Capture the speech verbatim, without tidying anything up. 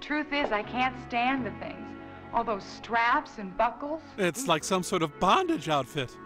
Truth is, I can't stand the things. All those straps and buckles. It's like some sort of bondage outfit.